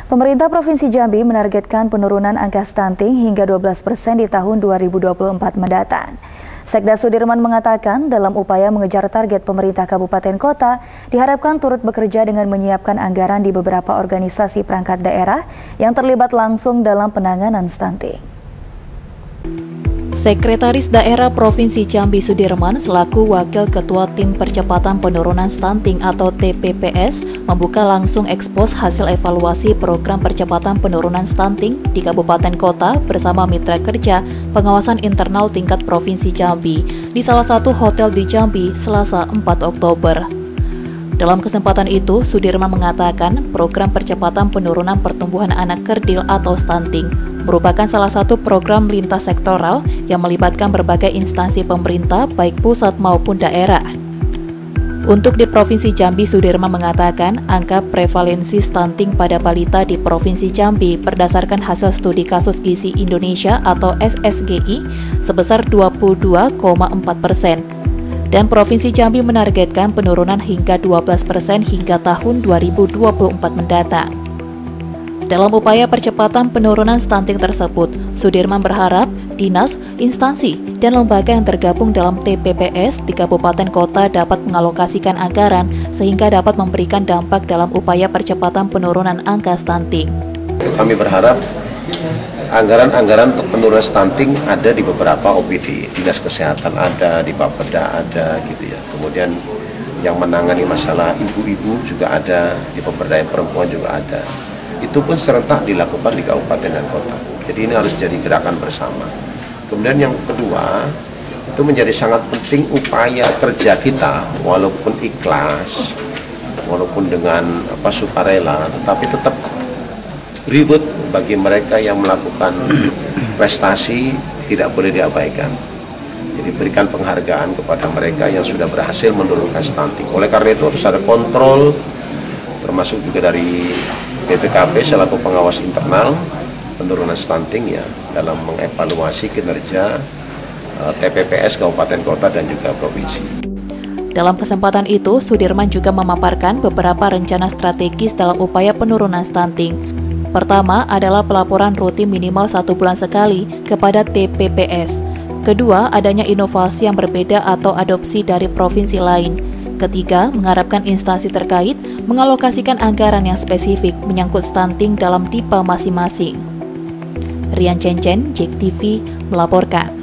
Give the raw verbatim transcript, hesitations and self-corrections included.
Pemerintah Provinsi Jambi menargetkan penurunan angka stunting hingga dua belas persen di tahun dua ribu dua puluh empat mendatang. Sekda Sudirman mengatakan dalam upaya mengejar target pemerintah kabupaten kota, diharapkan turut bekerja dengan menyiapkan anggaran di beberapa organisasi perangkat daerah yang terlibat langsung dalam penanganan stunting. Sekretaris Daerah Provinsi Jambi Sudirman selaku Wakil Ketua Tim Percepatan Penurunan Stunting atau T P P S membuka langsung ekspos hasil evaluasi program percepatan penurunan stunting di Kabupaten Kota bersama mitra kerja pengawasan internal tingkat Provinsi Jambi di salah satu hotel di Jambi Selasa empat Oktober. Dalam kesempatan itu, Sudirman mengatakan program percepatan penurunan pertumbuhan anak kerdil atau stunting merupakan salah satu program lintas sektoral yang melibatkan berbagai instansi pemerintah baik pusat maupun daerah. Untuk di Provinsi Jambi, Sudirman mengatakan angka prevalensi stunting pada balita di Provinsi Jambi berdasarkan hasil studi kasus gizi Indonesia atau S S G I sebesar dua puluh dua koma empat persen. Dan Provinsi Jambi menargetkan penurunan hingga dua belas persen hingga tahun dua ribu dua puluh empat mendatang. Dalam upaya percepatan penurunan stunting tersebut, Sudirman berharap dinas, instansi, dan lembaga yang tergabung dalam T P P S di kabupaten kota dapat mengalokasikan anggaran sehingga dapat memberikan dampak dalam upaya percepatan penurunan angka stunting. Kami berharap anggaran-anggaran untuk penurunan stunting ada di beberapa O P D, dinas kesehatan ada, di Bapeda ada, gitu ya. Kemudian yang menangani masalah ibu-ibu juga ada, di pemberdayaan perempuan juga ada. Itu pun serentak dilakukan di kabupaten dan kota. Jadi ini harus jadi gerakan bersama. Kemudian yang kedua, itu menjadi sangat penting upaya kerja kita, walaupun ikhlas, walaupun dengan apa sukarela, tetapi tetap ribut bagi mereka yang melakukan prestasi tidak boleh diabaikan. Jadi berikan penghargaan kepada mereka yang sudah berhasil menurunkan stunting. Oleh karena itu harus ada kontrol, termasuk juga dari B P K P selaku pengawas internal penurunan stunting ya dalam mengevaluasi kinerja uh, T P P S kabupaten kota dan juga provinsi. Dalam kesempatan itu, Sudirman juga memaparkan beberapa rencana strategis dalam upaya penurunan stunting. Pertama adalah pelaporan rutin minimal satu bulan sekali kepada T P P S. Kedua, adanya inovasi yang berbeda atau adopsi dari provinsi lain. Ketiga, mengharapkan instansi terkait mengalokasikan anggaran yang spesifik menyangkut stunting dalam D I P A masing-masing. Rian Cencen, J E K T V, melaporkan.